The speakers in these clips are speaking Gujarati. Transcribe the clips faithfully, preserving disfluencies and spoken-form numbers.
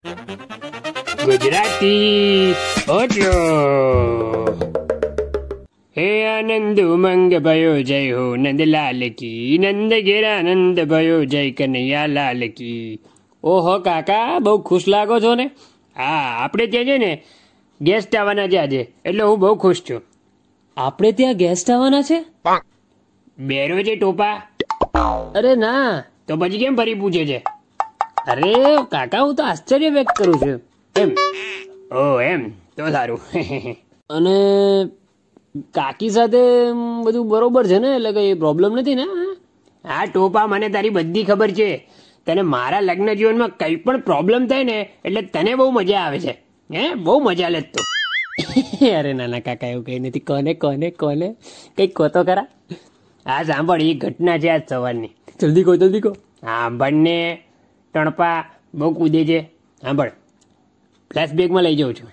ગુજરાતી ઓડિયો. હે આનંદ ઉમંગ ભયો જય હો નંદલાલ કી, નંદ ઘેરા નંદ ભયો જય કનૈયા લાલ કી. ઓહો કાકા, બહુ ખુશ લાગો છો ને? હા, આપણે ત્યાં છે ને ગેસ્ટ આવવાના છે આજે, એટલે હું બહુ ખુશ છું. આપણે ત્યાં ગેસ્ટ આવવાના છે? બેરો છે ટોપા? અરે ના. તો પછી કેમ ફરી પૂછે છે? અરે કાકા, હું તો આશ્ચર્ય વ્યક્ત કરું છું. એમ? ઓ એમ, તો સારું. અને કાકી સાથે બધું બરોબર છે ને? એટલે કઈ પ્રોબ્લેમ નથી ને? હા ટોપા, મને તારી બધી ખબર છે. તને મારા લગ્ન જીવનમાં કઈ પણ પ્રોબ્લેમ થાય ને એટલે તને બહુ મજા આવે છે. હે, બહુ મજા લે તો. અરે નાના કાકા, એવું કઈ નથી. કોને કોને કોને કઈક કહો તો ખરા. હા સાંભળ, એ ઘટના છે આજ સવારની. જલ્દી કહો, જલ્દી કહો. હા, બંને ટણપા બહુ કૂદે છે. સાંભળ, ફ્લેશબેકમાં લઈ જાઉં છું.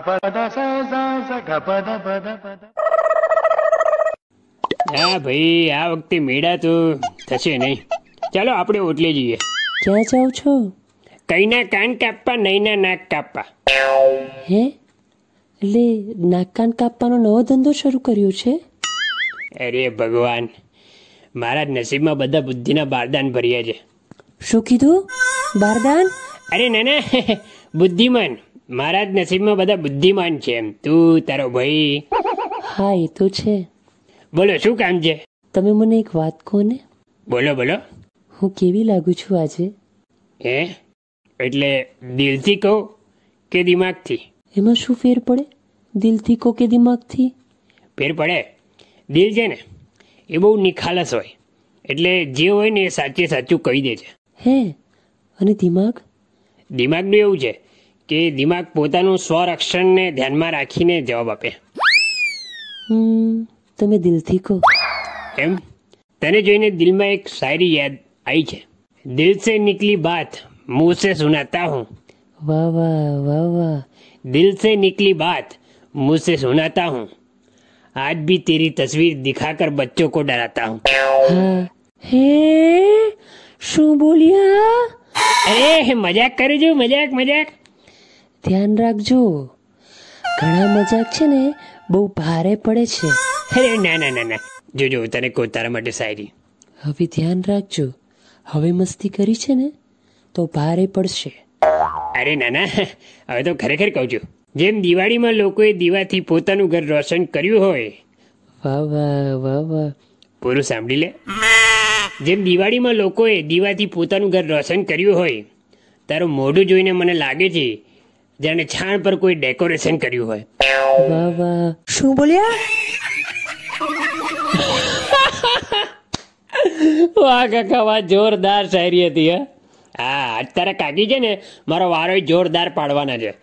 હા ભાઈ, આ વખતે મેળા તો થશે નહીં. ચાલો આપણે ઓટલે જઈએ. ક્યાં જાઓ છો? કઈના કાન કાપવા, નઈના નાક કાપવા. હે, એટલે નાક કાન કાપવાનો નવો ધંધો શરૂ કર્યો છે? અરે ભગવાન, મારા નસીબમાં બધા બુદ્ધિના બારદાન ભર્યા છે. શું કીધું? બારદાન? અરે ના ના, બુદ્ધિમાન. મારા જ નસીબમાં બધા બુદ્ધિમાન છે. એમ તું, તારો ભાઈ. હા, એ તો છે. બોલો, શું કામ છે? તમે મને એક વાત કહો ને. બોલો બોલો. હું કેવી લાગુ છું આજે? હે, એટલે દિલથી કહો કે દિમાગથી? એમાં શું ફેર પડે? દિલથી કહો કે દિમાગથી? ફેર પડે. દિલ છે ને એ બહુ નિખાલસ હોય, એટલે જે હોય ને એ સાચે સાચું કહી દે છે. હે, અને દિમાગ? દિમાગનું એવું છે કે દિમાગ પોતાનું સ્વરક્ષણને ધ્યાનમાં રાખીને જવાબ આપે. હમ તમે દિલથી કહો. એમ? તને જોઈને દિલમાં એક શાયરી યાદ આવી છે. દિલ સે નિકલી બાત મુંહ સે સુનાતા હું. વાહ વાહ વાહ વાહ. દિલ સે નિકલી બાત मुंह से सुनाता हूँ, आज भी तेरी तस्वीर दिखाकर बच्चों को डराता हूँ. હા. હે, શું બોલ્યા? અરે મજાક કરું છું, મજાક મજાક. ધ્યાન રાખજો, ઘણા મજાક છે ને બહુ ભારે પડે છે. અરે ના ના ના ના, જોજો તને કહું તારા માટે શાયરી. હવે ધ્યાન રાખજો, હવે મસ્તી કરી છે ને તો ભારે પડશે. અરે ના ના, હવે તો ખરેખર કહું છું. જેમ દિવાળીમાં લોકોએ દીવાથી પોતાનું ઘર રોશન કર્યું હોય. વાહ વાહ વાહ વાહ. પૂરું સાંભળી લે. જેમ દિવાળીમાં લોકોએ દીવાથી પોતાનું ઘર રોશન કર્યું હોય, તારું મોઢું જોઈને મને લાગે છે જાણે છાણ પર કોઈ ડેકોરેશન કર્યું હોય. વાહ વાહ. શું બોલ્યા? વાહ કાકા વાહ, જોરદાર શાયરી હતી. હા હા, આજ તારા કાકી છે ને મારો વારો જોરદાર પાડવાના છે.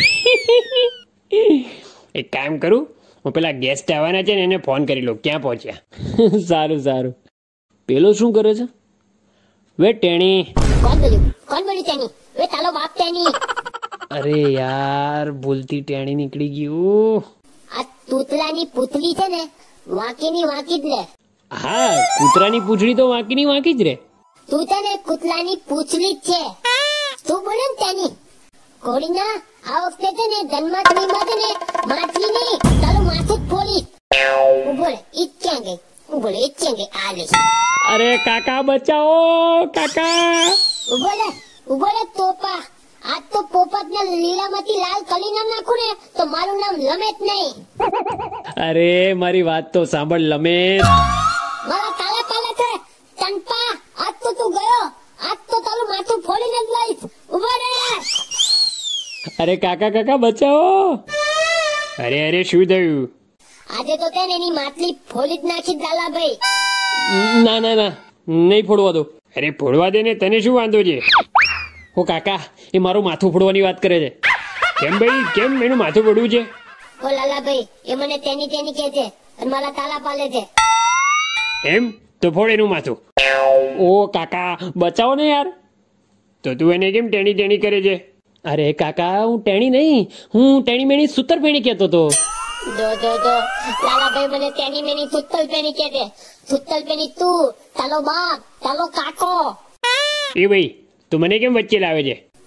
એક કામ કરું, હું પેલા ગેસ્ટ આવવાના છે ને એને ફોન કરી લઉં ક્યાં પહોંચ્યા. સારું સારું. પેલો શું કરે છે? વે ટેણી. કોણ બોલ્યું? કોણ બોલ્યું ટેણી? વે તારો બાપ ટેણી. અરે યાર, ભૂલથી ટેણી નીકળી ગયું. આ તૂતલાની પૂતલી છે ને વાંકીની વાંકી જ લે. હા, કૂતરાની પૂંછડી તો વાંકીની વાંકી જ રે. તું છે ને કૂતલાની પૂછલી જ છે. તું બોલે ને ટેણી. ઘોડીના આ વખતે છે ને જન્માષ્ટમીમાં છે ને માછલી નહીં, તારું માથું જ ફોડી. ઉભો રે, ઈ ક્યાં ગઈ? ઉભો રે, ઈ ક્યાં ગઈ? આ લે. અરે કાકા બચાવો, કાકા. ઉભો રે, ઉભો રે તોપા. આજ તો પોપટને લીલામાંથી લાલ કરી ના નાખું ને તો મારું નામ લમેટ નહીં. અરે મારી વાત તો સાંભળ લમેટ. મારા કાલા કાલા છે ચંપા. આજ તો તું ગયો, આજ તો તારું માથું ફોડીને જ લઈશ. ઉભો રે. અરે કાકા કાકા બચાવો. અરે અરે શું થયું? આજે તો તેને એની માટલી ફોડી જ નાખી દાલા ભાઈ. ના ના ના, નહીં ફોડવા દો. અરે ફોડવા દે ને, તને શું વાંધો છે? ઓ કાકા, એ મારું માથું ફોડવાની વાત કરે છે. કેમ ભાઈ, કેમ એનું માથું ફોડવું છે? ઓ લાલા ભાઈ, એ મને તેની તેની કહે છે અને મારા તાલા પાલે છે. એમ? તો ફોડ એનું માથું. ઓ કાકા બચાવો ને યાર. તો તું એને કેમ ટેણી ટેણી કરે છે? અરે કાકા, હું ટેણી નહીં, હું ટેણી મેણી સૂતર પેણી કહેતો હતો. જો જો જો લાલા ભાઈ મને તેની મેની સુત્તલ પેની કહે છે. સુત્તલ પેની તું, તાલો બાપ, તાલો કાકો. એ ભાઈ તું મને કેમ વચ્ચે લાવે છે?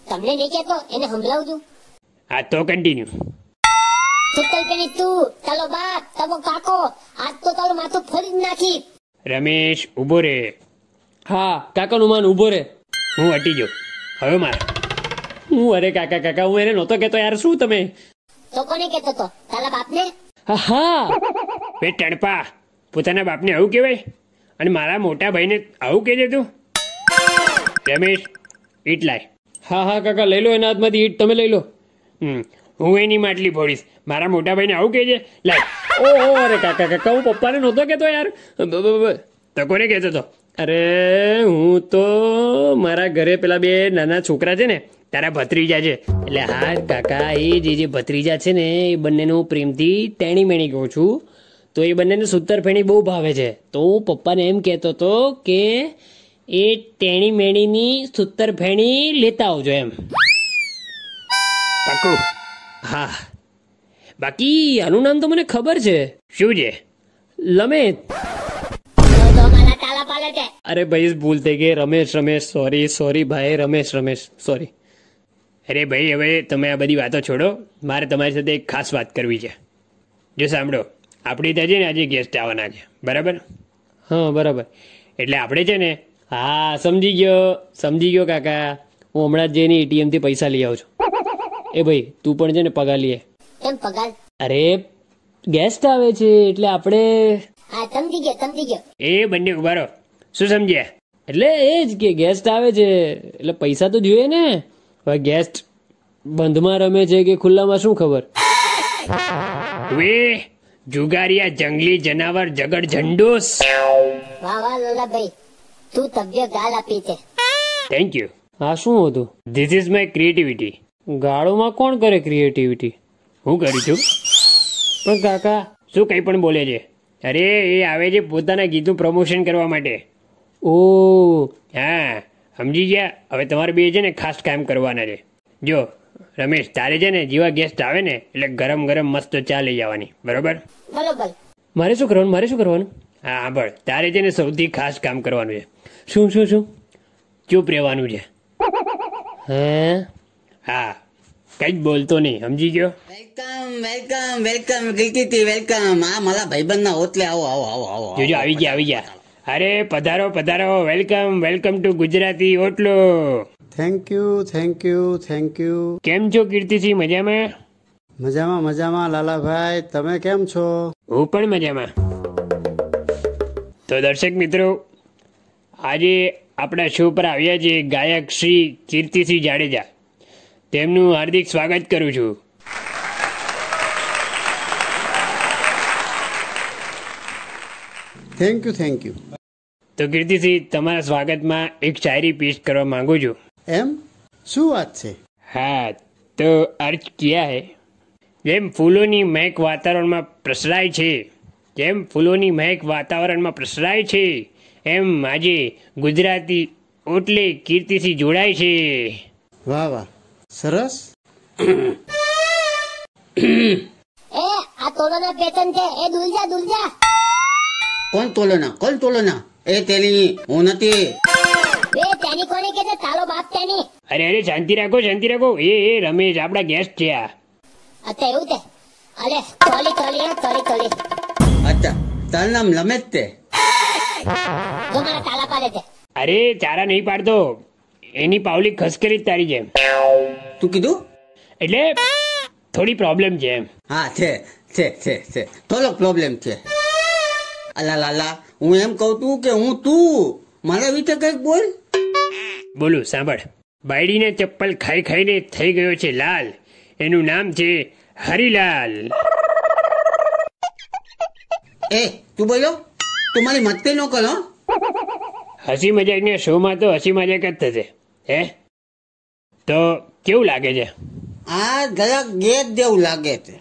તમને નહીં કહેતો, એને સંભળાવું છું. હા તો કન્ટિન્યુ. સુતલ પેલી તું, તારો બાપ, તારો કાકો, આજ તો તારું માથું ફોડી જ નાખી. રમેશ ઉભો રે. હા કાકાનું માન ઉભો રે. હું હટી ગયો હવે માર. હું અરે કાકા કાકા હું એને નહોતો કહેતો યાર. શું તમે? તો કોને કહેતો તો? તારા બાપને? હા હા બે ટણપા, પોતાના બાપને આવું કહેવાય અને મારા મોટા ભાઈને આવું કહેજે તું. રમેશ ઈટ લાય. હા હા કાકા લઈ લો એના હાથમાંથી ઈટ તમે લઈ લો. હમ હું એની માટલી ફોડીશ. મારા મોટા ભાઈને આવું કહેજે. લાય. ઓહો અરે કાકા કાકા હું પપ્પાને નહોતો કહેતો યાર. બ- બ- બ- તો કોને કહેતો તો? અરે હું તો મારા ઘરે પેલા બે નાના છોકરા છે ને તારા ભત્રીજા છે. એટલે હા કાકા એ જે જે ભત્રીજા છે ને એ બંનેનું હું પ્રેમથી ટેણી મેણી કહું છું. તો એ બંનેને સૂતર ફેણી બહુ ભાવે છે. તો હું પપ્પાને એમ કહેતો હતો કે એ ટેણી મેણીની સૂતર ફેણી લેતા આવજો એમ. પાકું? હા બાકી આનું નામ તો મને ખબર છે. શું છે? લમેત. તો તો મારા તાલા પાડે છે. અરે ભાઈ ભૂલ થઈ ગઈ. રમેશ રમેશ સોરી સોરી ભાઈ રમેશ રમેશ સોરી. અરે ભાઈ હવે તમે આ બધી વાતો છોડો. મારે તમારી સાથે એક ખાસ વાત કરવી છે. જો સાંભળો, આપણી ત્યાં છે ને આજે ગેસ્ટ આવવાના છે, બરાબર? હા બરાબર. એટલે આપણે છે ને હા સમજી ગયો સમજી ગયો કાકા. હું હમણાં જ જઈને એટીએમ થી પૈસા લઈ આવું છું. એ ભાઈ તું પણ છે ને પગાર લઈએ. કેમ પગાર? અરે ગેસ્ટ આવે છે એટલે આપણે હા સમજી ગયો સમજી ગયો. એ બંને ઉભા રહો. શું સમજ્યા? એટલે એ જ કે ગેસ્ટ આવે છે એટલે પૈસા તો જોઈએ ને. હવે ગેસ્ટ બંધમાં રમે છે કે ખુલ્લામાં શું ખબર. વે જુગારિયા જંગલી જનાવર જગડ ઝંડોસ. વાહ વાહ લોલાભાઈ, તું તબ્ય ગાલ આપી છે. Thank you. હા શું હતું? This is my creativity. ગાળોમાં કોણ કરે ક્રિએટિવિટી? હું કરું છું. પણ કાકા શું કંઈ પણ બોલે છે? અરે એ આવે છે પોતાના ગીતનું પ્રમોશન કરવા માટે. ઓ હા સમજી ગયા. હવે તમારે બે છે ને ખાસ કામ કરવાના છે. જો રમેશ, તારે છે ને જેવા ગેસ્ટ આવે ને એટલે ગરમ ગરમ મસ્ત ચા લઈ આવવાની, બરોબર? બરોબર. મારે શું કરવાનું? મારે શું કરવાનું? હા સાંભળ, તારે છે ને સૌથી ખાસ કામ કરવાનું છે. શું શું શું? ચૂપ રહેવાનું છે. હે હા કઈ જ બોલતો નહીં, સમજી ગયો? Welcome welcome welcome Kirti welcome. આ મારા ભાઈબંધના હોટલે આવો આવો આવો આવો જોજો આવી ગયા આવી ગયા. અરે પધારો પધારો. વેલકમ વેલકમ ટુ ગુજરાતી ઓટલો. Thank you thank you thank you. કેમ છો કીર્તિસિંહ? મજામાં? મજામાં મજામાં લાલાભાઈ, તમે કેમ છો? હું પણ મજામાં. તો દર્શક મિત્રો, આજે આપણા શો પર આવ્યા છે ગાયક શ્રી કીર્તિસિંહ જાડેજા. તેમનું હાર્દિક સ્વાગત કરું છું. Thank you thank you. તો કીર્તિસિંહ, તમારા સ્વાગતમાં એક શાયરી પેશ કરવા માંગુ છું. એમ શું વાત છે? હા તો અર્થ કિયા હૈ. જેમ ફૂલોની મહેક વાતાવરણમાં પ્રસરાય છે જેમ ફૂલોની મહેક વાતાવરણમાં પ્રસરાય છે એમ આજે ગુજરાતી ઓટલે કીર્તિસિંહ જોડાય છે. વાહ વાહ સરસ. એ આ તોલોના પેટર્ન છે. એ દુલજા દુલજા. કોણ તોલના કોણ તોલના? એ તેલી હું નથી. બે તેની કોને કે છે? તારો બાપ તેની. અરે અરે શાંતિ રાખો શાંતિ રાખો. એ એ રમેશ આપણા ગેસ્ટ છે આ. અચ્છા એવું છે. અરે તોલી તોલી હે તોલી તોલી. અચ્છા તારું નામ લમેજ તે? જો મારા તાલા પાડે છે. અરે ચારા નહીં પાડતો, એની પાવલી ખસકેલી જ તારી જેમ. તું કીધું? એટલે થોડી પ્રોબ્લેમ છે એમ. હા છે છે છે છે થોડોક પ્રોબ્લેમ છે. અલા લાલા, હું એમ કહું તું કે હું તું મારા વિશે કઈક બોલ. બોલું સાંભળ. બાયડીને ચપ્પલ ખાઈ ખાઈને થઈ ગયો છે લાલ. એનું નામ છે હરિલાલ. એ તું બોલો, તું મારી મસ્તી ન કરો. હસી મજાકના શોમાં તો હસી મજાક જ થશે. હે તો કેવું લાગે છે? આ જરાક ગેસ જેવું લાગે છે.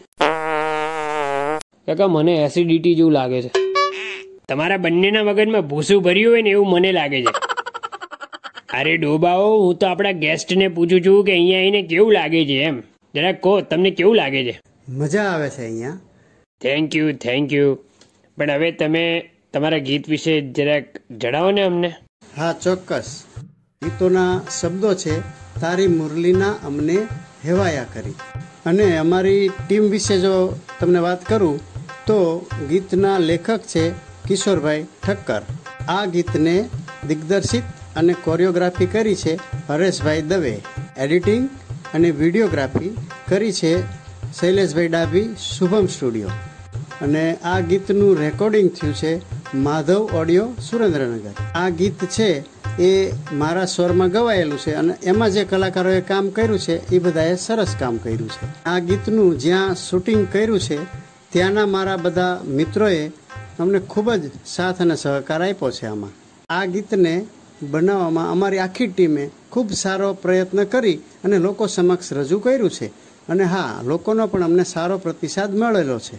કાકા મને એસિડિટી જેવું લાગે છે. તમારા બંનેના મગજમાં ભૂસું ભર્યું હોય ને એવું મને લાગે છે. અરે ડોબાઓ, હું તો આપણા ગેસ્ટને પૂછું છું કે અહીંયા આવીને કેવું લાગે છે એમ. જરાક કહો, તમને કેવું લાગે છે? મજા આવે છે અહીંયા. Thank you thank you. પણ હવે તમે તમારા ગીત વિશે જરાક જણાવો ને અમને. હા ચોક્કસ. ગીતોના શબ્દો છે તારી મુરલીના અમને હેવાયા કરી. અને અમારી ટીમ વિશે જો તમને વાત કરું તો ગીતના લેખક છે કિશોરભાઈ ઠક્કર. આ ગીતને દિગ્દર્શિત અને કોરિયોગ્રાફી કરી છે હરેશભાઈ દવે. એડિટિંગ અને વિડીયોગ્રાફી કરી છે શૈલેષભાઈ ડાભી, શુભમ સ્ટુડિયો. અને આ ગીતનું રેકોર્ડિંગ થયું છે માધવ ઓડિયો, સુરેન્દ્રનગર. આ ગીત છે એ મારા સ્વરમાં ગવાયેલું છે અને એમાં જે કલાકારોએ કામ કર્યું છે એ બધાએ સરસ કામ કર્યું છે. આ ગીતનું જ્યાં શૂટિંગ કર્યું છે ત્યાંના મારા બધા મિત્રોએ અમને ખૂબ જ સાથ અને સહકાર આપ્યો છે. આમાં આ ગીતને બનાવવામાં અમારી આખી ટીમે ખૂબ સારો પ્રયત્ન કરી અને લોકો સમક્ષ રજૂ કર્યું છે. અને હા, લોકોનો પણ અમને સારો પ્રતિસાદ મળેલો છે.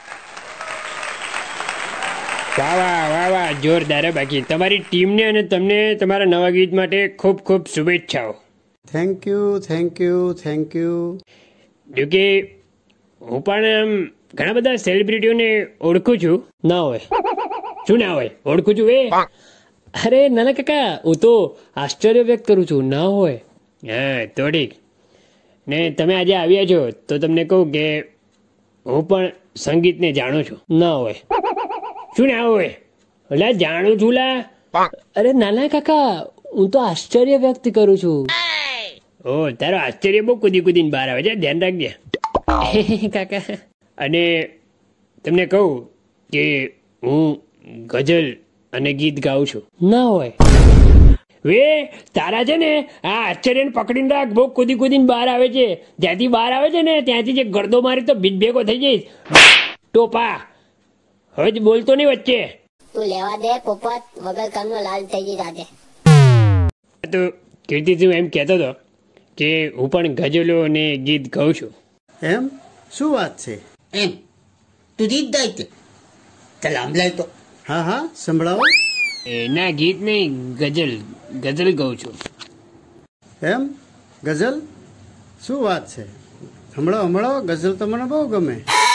વાહ વાહ વાહ વાહ, જોરદાર. બાકી તમારી ટીમને અને તમને તમારા નવા ગીત માટે ખૂબ ખૂબ શુભેચ્છાઓ. Thank you, thank you, thank you. જોકે હું પણ આમ ઘણા બધા સેલિબ્રિટીઓને ઓળખું છું. ના હોય? શું ના હોય? ઓળખું છું એ. અરે નાના કાકા, હું તો આશ્ચર્ય વ્યક્ત કરું છું. ના હોય? હા તો ઠીક. ને તમે આજે આવ્યા છો તો તમને કહું કે હું પણ સંગીતને જાણું છું. ના હોય? શું ના હોય? એટલે જાણું છું લા. અરે નાના કાકા, હું તો આશ્ચર્ય વ્યક્ત કરું છું. ઓ, તારો આશ્ચર્ય બહુ કુદી કુદીને બહાર આવે છે, ધ્યાન રાખજે કાકા. અને તમને કહું કે હું ગઝલ અને ગીત ગાઉં છું. ના હોય? વે તારા છે ને આ આશ્ચર્યને પકડીને રાખ, બહુ કુદી કુદીને બહાર આવે છે. જ્યાંથી બહાર આવે છે ને ત્યાંથી જે ગરદો મારી તો બીજ ભેગો થઈ જઈશ. ટોપા હવે બોલતો નહીં વચ્ચે. તું લેવા દે પોપટ, વગર કામનો લાલ થઈ ગઈ જાતે. તો કીર્તિ, તું એમ કહેતો હતો કે હું પણ ગઝલો અને ગીત ગાઉં છું. એમ? શું વાત છે? એમ તું જીત જાય છે. ચાલ આંબલાય તો. હા હા, સંભળાવો. ના, ગીત નહીં, ગઝલ ગઝલ ગાઉં છું. એમ? ગઝલ? શું વાત છે? સંભળાવો સંભળાવો. ગઝલ તો મને બહુ ગમે.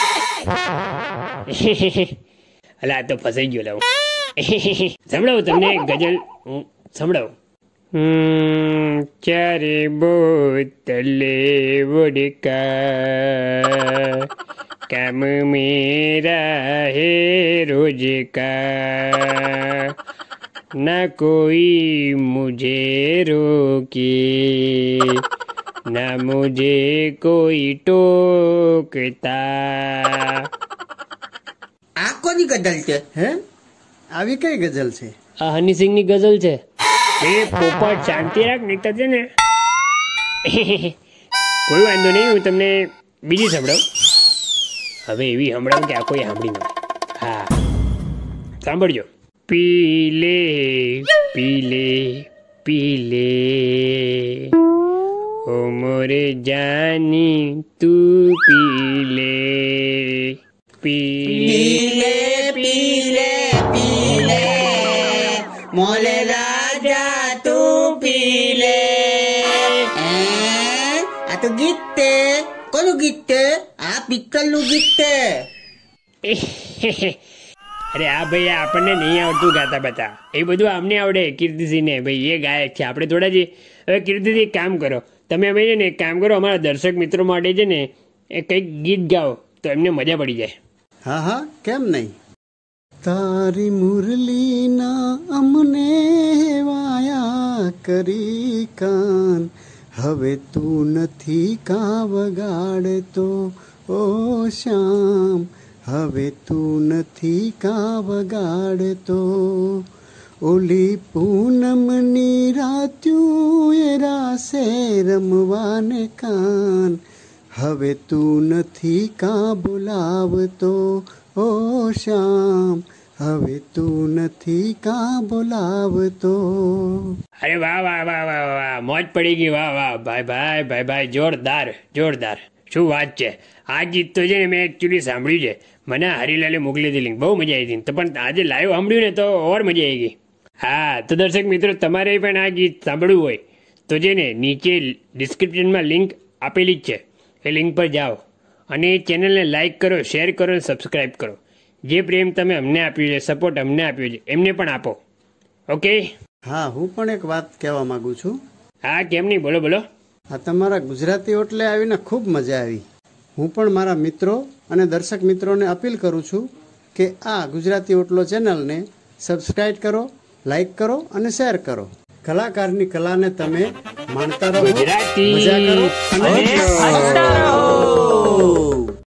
અલા આ તો ફસાઈ ગયો લાવ. સંભળાવું તમને ગઝલ, હું સંભળાવું. ચારે બોતલે વોડકા, કામ મેરા હે રોજ કા, ના કોઈ મુझे રોકે, ના મુझे કોઈ ટોકતા. આ કોની ગઝલ છે? હે? આવી કઈ ગઝલ છે? આ હની સિંહ ની ગઝલ છે. એ પોપટ શાંતિ રાખ, નહીં તો છે ને કોઈ વાંધો નહીં, હું તમને બીજી સંભળાવું. હવે એવી સંભળાવું કે આ કોઈ સાંભળી ન. હા સાંભળજો. પીલે પીલે પીલે ઓ મોરે જાની તું પીલે, પીલે પીલે પીલે મોલે રાજા તું પીલે. આ તો ગીત છે. કોનું ગીત છે? આ પિક્ચર નું ગીત છે. અરે આ ભાઈ આપણને નહીં આવડતું ગાતા બતા, એ બધું અમને આવડે. કીર્તિસિંહ ને ભાઈ એ ગાયક છે, આપણે થોડા જ. હવે કીર્તિસિંહ એક કામ કરો તમે, અમે છે ને એક કામ કરો, અમારા દર્શક મિત્રો માટે છે ને એ કંઈક ગીત ગાઓ તો એમને મજા પડી જાય. હા હા, કેમ નહીં. તારી મુરલીના અમને વાયા કરી કાન, હવે તું નથી કા વગાડતો ઓ શ્યામ, હવે તું નથી કા વગાડતો. ઓલી પૂનમની રાત્યું એ રાસે રમવાને કાન, હવે તું નથી કા બોલાવતો ઓ શ્યામ, હવે તું નથી કા બોલાવતો. અરે વાહ વાહ વાહ વાહ વાહ, મોજ પડી ગઈ. વાહ વાહ ભાઈ ભાઈ ભાઈ ભાઈ, જોરદાર જોરદાર. શું વાત છે. આ ગીત તો છે ને મેં એકચ્યુઅલી સાંભળ્યું છે, મને હરીલાલે મોકલી હતી લિંક, બહુ મજા આવી હતી. તો પણ આજે લાઈવ સાંભળ્યું ને તો ઓર મજા આવી ગઈ. હા તો દર્શક મિત્રો, તમારે પણ આ ગીત સાંભળવું હોય તો છે ને નીચે ડિસ્ક્રિપ્શનમાં લિંક આપેલી જ છે, એ લિંક પર જાઓ અને ચેનલને લાઇક કરો, શેર કરો અને સબસ્ક્રાઈબ કરો. જે પ્રેમ તમે અમને આપ્યું છે, સપોર્ટ અમને આપ્યો છે, એમને પણ આપો. ઓકે. હા, હું પણ એક વાત કહેવા માંગુ છું. હા કેમ નહીં, બોલો બોલો. આ તમારા ગુજરાતી ઓટલે આવીને ખૂબ મજા આવી. હું પણ મારા મિત્રો અને દર્શક મિત્રોને અપીલ કરું છું કે આ ગુજરાતી ઓટલો ચેનલને સબસ્ક્રાઇબ કરો, લાઈક કરો અને શેર કરો. કલાકારની કલાને તમે માણતા રહો, ગુજરાતી મજા કરો અને અને હસતા રહો.